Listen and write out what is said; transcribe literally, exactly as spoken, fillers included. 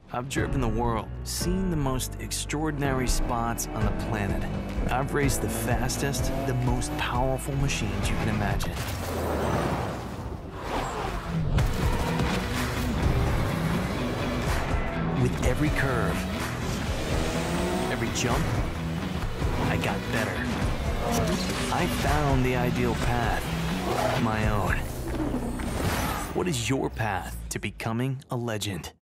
I've driven the world, seen the most extraordinary spots on the planet. I've raced the fastest, the most powerful machines you can imagine. With every curve, every jump, I got better. I found the ideal path, my own. What is your path to becoming a legend?